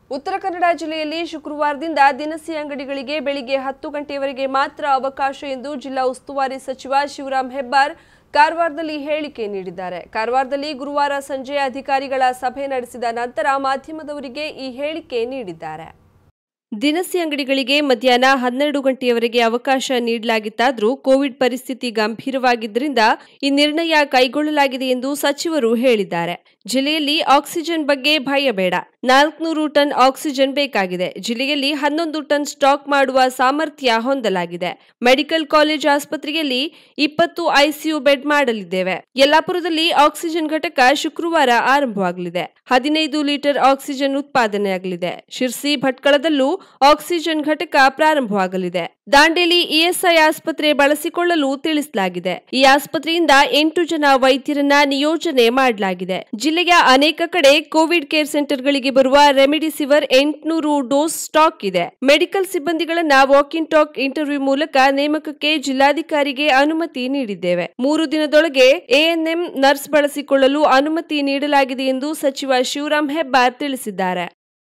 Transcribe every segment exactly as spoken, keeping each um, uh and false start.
ಉತ್ತರ ಕನ್ನಡ ಜಿಲ್ಲೆಯಲ್ಲಿ ಶುಕ್ರವಾರದಿಂದ ದಿನಸಿ ಅಂಗಡಿಗಳಿಗೆ ಬೆಳಿಗ್ಗೆ ಹತ್ತು ಗಂಟೆಯವರೆಗೆ ಮಾತ್ರ ಅವಕಾಶ ಎಂದು ಜಿಲ್ಲಾ ಉಸ್ತುವಾರಿ ಸಚಿವ ಶಿವರಾಮ್ ಹೆಬ್ಬಾರ್ ಕಾರವಾರದಲ್ಲಿ ಹೇಳಿಕೆ ನೀಡಿದ್ದಾರೆ. ಕಾರವಾರದಲ್ಲಿ ಗುರುವಾರ ಸಂಜೆ ಅಧಿಕಾರಿಗಳ ಸಭೆ ನಡೆಸಿದ ನಂತರ ಮಾಧ್ಯಮದವರಿಗೆ ಈ ಹೇಳಿಕೆ ನೀಡಿದ್ದಾರೆ. ದಿನಸಿ ಅಂಗಡಿಗಳಿಗೆ ಮಧ್ಯಾಹ್ನ ಹನ್ನೆರಡು ಗಂಟೆಯವರೆಗೆ ಅವಕಾಶ ನೀಡಲಾಗಿತ್ತಾದರೂ ಕೋವಿಡ್ ಪರಿಸ್ಥಿತಿ ಗಂಭೀರವಾಗಿದ್ದರಿಂದ ಈ ನಿರ್ಣಯ ಕೈಗೊಳ್ಳಲಾಗಿದೆ ಎಂದು ಸಚಿವರು ಹೇಳಿದ್ದಾರೆ. ಜಿಲ್ಲೆಯಲ್ಲಿ ಆಕ್ಸಿಜನ್ ಬಗ್ಗೆ ಭಯ ಬೇಡ. ನಾಲ್ಕುನೂರು ಟನ್ ಆಕ್ಸಿಜನ್ ಬೇಕಾಗಿದೆ. ಜಿಲ್ಲೆಯಲ್ಲಿ ಹನ್ನೊಂದು ಟನ್ ಸ್ಟಾಕ್ ಮಾಡುವ ಸಾಮರ್ಥ್ಯ ಹೊಂದಲಾಗಿದೆ. ಮೆಡಿಕಲ್ ಕಾಲೇಜ್ ಆಸ್ಪತ್ರೆಯಲ್ಲಿ ಇಪ್ಪತ್ತು ಐಸಿಯು ಬೆಡ್ ಮಾಡಲಿದ್ದೇವೆ. ಯಲ್ಲಾಪುರದಲ್ಲಿ ಆಕ್ಸಿಜನ್ ಘಟಕ ಶುಕ್ರವಾರ ಆರಂಭವಾಗಲಿದೆ. ಹದಿನೈದು ಲೀಟರ್ ಆಕ್ಸಿಜನ್ ಉತ್ಪಾದನೆಯಾಗಲಿದೆ. ಶಿರ್ಸಿ ಭಟ್ಕಳದಲ್ಲೂ ಆಕ್ಸಿಜನ್ ಘಟಕ ಪ್ರಾರಂಭವಾಗಲಿದೆ. ದಾಂಡೇಲಿ ಇಎಸ್ಐ ಆಸ್ಪತ್ರೆ ಬಳಸಿಕೊಳ್ಳಲು ತಿಳಿಸಲಾಗಿದೆ. ಈ ಆಸ್ಪತ್ರೆಯಿಂದ ಎಂಟು ಜನ ವೈದ್ಯರನ್ನ ನಿಯೋಜನೆ ಮಾಡಲಾಗಿದೆ. ಜಿಲ್ಲೆಯ ಅನೇಕ ಕಡೆ ಕೋವಿಡ್ ಕೇರ್ ಸೆಂಟರ್ಗಳಿಗೆ ಬರುವ ರೆಮಿಡಿಸಿವಿರ್ ಎಂಟುನೂರು ಡೋಸ್ ಸ್ಟಾಕ್ ಇದೆ. ಮೆಡಿಕಲ್ ಸಿಬ್ಬಂದಿಗಳನ್ನ ವಾಕ್ ಇನ್ ಟಾಕ್ ಇಂಟರ್ವ್ಯೂ ಮೂಲಕ ನೇಮಕಕ್ಕೆ ಜಿಲ್ಲಾಧಿಕಾರಿಗೆ ಅನುಮತಿ ನೀಡಿದ್ದೇವೆ. ಮೂರು ದಿನದೊಳಗೆ ಎಎನ್ಎಂ ನರ್ಸ್ ಬಳಸಿಕೊಳ್ಳಲು ಅನುಮತಿ ನೀಡಲಾಗಿದೆ ಎಂದು ಸಚಿವ ಶಿವರಾಮ್ ಹೆಬ್ಬಾರ್ ತಿಳಿಸಿದ್ದಾರೆ.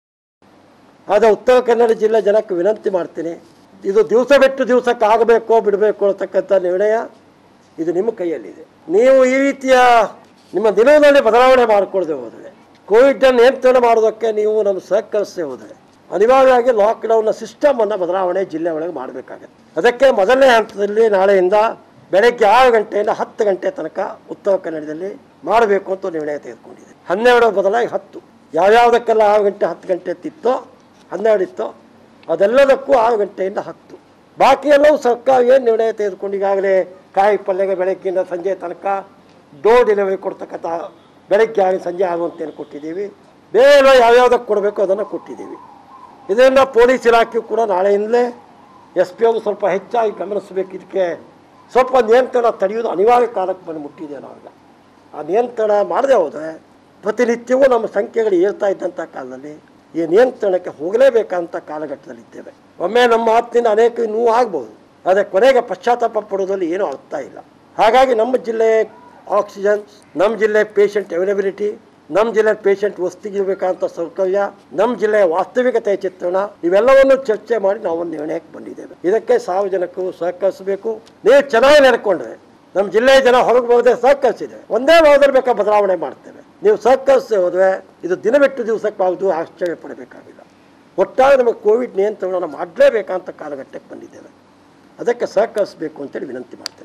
ಆದ ಉತ್ತರ ಕನ್ನಡ ಜಿಲ್ಲೆ ಜನಕ್ಕೆ ವಿನಂತಿ ಮಾಡ್ತೀನಿ, ಇದು ದಿವಸ ಬಿಟ್ಟು ದಿವಸಕ್ಕೆ ಆಗಬೇಕೋ ಬಿಡಬೇಕು ಅಂತಕ್ಕಂಥ ನಿರ್ಣಯ ಇದು ನಿಮ್ಮ ಕೈಯಲ್ಲಿದೆ. ನೀವು ಈ ರೀತಿಯ ನಿಮ್ಮ ದಿನದಲ್ಲಿ ಬದಲಾವಣೆ ಮಾಡಿಕೊಳ್ಳದೆ ಹೋದರೆ, ಕೋವಿಡನ್ನು ನಿಯಂತ್ರಣ ಮಾಡೋದಕ್ಕೆ ನೀವು ನಮ್ಮ ಸಹಕರಿಸದೆ ಹೋದರೆ ಅನಿವಾರ್ಯವಾಗಿ ಲಾಕ್ಡೌನ್ನ ಸಿಸ್ಟಮನ್ನು ಬದಲಾವಣೆ ಜಿಲ್ಲೆ ಒಳಗೆ ಮಾಡಬೇಕಾಗುತ್ತೆ. ಅದಕ್ಕೆ ಮೊದಲನೇ ಹಂತದಲ್ಲಿ ನಾಳೆಯಿಂದ ಬೆಳಗ್ಗೆ ಆರು ಗಂಟೆಯಿಂದ ಹತ್ತು ಗಂಟೆ ತನಕ ಉತ್ತರ ಕನ್ನಡದಲ್ಲಿ ಮಾಡಬೇಕು ಅಂತ ನಿರ್ಣಯ ತೆಗೆದುಕೊಂಡಿದೆ. ಹನ್ನೆರಡು ಬದಲಾಗಿ ಹತ್ತು, ಯಾವ್ಯಾವುದಕ್ಕೆಲ್ಲ ಆರು ಗಂಟೆ ಹತ್ತು ಗಂಟೆ ಎತ್ತಿತ್ತೋ ಹನ್ನೆರಡು ಇತ್ತು ಅದೆಲ್ಲದಕ್ಕೂ ಆರು ಗಂಟೆಯಿಂದ ಹತ್ತು. ಬಾಕಿ ಎಲ್ಲವೂ ಸರ್ಕಾರ ಏನು ನಿರ್ಣಯ ತೆಗೆದುಕೊಂಡು ಈಗಾಗಲೇ ಕಾಯಿ ಪಲ್ಯಗೆ ಬೆಳಗ್ಗೆಯಿಂದ ಸಂಜೆ ತನಕ ಡೋರ್ ಡೆಲಿವರಿ ಕೊಡ್ತಕ್ಕಂಥ ಬೆಳಗ್ಗೆ ಆಗಿ ಸಂಜೆ ಆಗುವಂತೇನು ಕೊಟ್ಟಿದ್ದೀವಿ. ಬೇರೆ ಯಾವ್ಯಾವುದಕ್ಕೆ ಕೊಡಬೇಕು ಅದನ್ನು ಕೊಟ್ಟಿದ್ದೀವಿ. ಇದರಿಂದ ಪೊಲೀಸ್ ಇಲಾಖೆಯು ಕೂಡ ನಾಳೆಯಿಂದಲೇ ಎಸ್ ಪಿ ಅವರು ಸ್ವಲ್ಪ ಹೆಚ್ಚಾಗಿ ಗಮನಿಸಬೇಕು. ಇದಕ್ಕೆ ಸ್ವಲ್ಪ ನಿಯಂತ್ರಣ ತಡೆಯೋದು ಅನಿವಾರ್ಯ ಕಾಲಕ್ಕೆ ಬಂದು ಮುಟ್ಟಿದೆ. ನಾವೀಗ ಆ ನಿಯಂತ್ರಣ ಮಾಡದೆ ಹೋದರೆ ಪ್ರತಿನಿತ್ಯವೂ ನಮ್ಮ ಸಂಖ್ಯೆಗಳು ಏರ್ತಾ ಇದ್ದಂಥ ಕಾಲದಲ್ಲಿ ಈ ನಿಯಂತ್ರಣಕ್ಕೆ ಹೋಗಲೇಬೇಕಂತ ಕಾಲಘಟ್ಟದಲ್ಲಿದ್ದೇವೆ. ಒಮ್ಮೆ ನಮ್ಮ ಮಾತಿನಿಂದ ಅನೇಕ ನೋವು ಆಗ್ಬೋದು, ಆದರೆ ಕೊನೆಗೆ ಪಶ್ಚಾತ್ತಾಪ ಪಡೋದ್ರಲ್ಲಿ ಏನೂ ಅರ್ಥ ಇಲ್ಲ. ಹಾಗಾಗಿ ನಮ್ಮ ಜಿಲ್ಲೆ ಆಕ್ಸಿಜನ್, ನಮ್ಮ ಜಿಲ್ಲೆ ಪೇಷಂಟ್ ಅವೈಲಬಿಲಿಟಿ, ನಮ್ಮ ಜಿಲ್ಲೆ ಪೇಷಂಟ್ ವಸತಿಗಿರಬೇಕಂತ ಸೌಕರ್ಯ, ನಮ್ಮ ಜಿಲ್ಲೆಯ ವಾಸ್ತವಿಕತೆಯ ಚಿತ್ರಣ ಇವೆಲ್ಲವನ್ನು ಚರ್ಚೆ ಮಾಡಿ ನಾವು ಒಂದು ನಿರ್ಣಯಕ್ಕೆ ಬಂದಿದ್ದೇವೆ. ಇದಕ್ಕೆ ಸಾರ್ವಜನಿಕರು ಸಹಕರಿಸಬೇಕು. ನೀವು ಚೆನ್ನಾಗಿ ನಡ್ಕೊಂಡ್ರೆ ನಮ್ಮ ಜಿಲ್ಲೆಯ ಜನ ಹೊರಗೆ ಬರದೆ ಸಹಕರಿಸಿದೆ ಒಂದೇ ವಾರದಲ್ಲಿ ಬೇಕಾ ಬದಲಾವಣೆ ಮಾಡ್ತೇವೆ. ನೀವು ಸಹಕರಿಸದೆ ಹೋದರೆ ಇದು ದಿನ ಬಿಟ್ಟು ದಿವಸಕ್ಕಾಗುವುದು ಆಶ್ಚರ್ಯ ಪಡಬೇಕಾಗಿಲ್ಲ. ಒಟ್ಟಾರೆ ನಮಗೆ ಕೋವಿಡ್ ನಿಯಂತ್ರಣ ಮಾಡಲೇಬೇಕಂತ ಕಾಲಘಟ್ಟಕ್ಕೆ ಬಂದಿದ್ದೇವೆ. ಅದಕ್ಕೆ ಸಹಕರಿಸಬೇಕು ಅಂತೇಳಿ ವಿನಂತಿ ಮಾಡ್ತೇವೆ.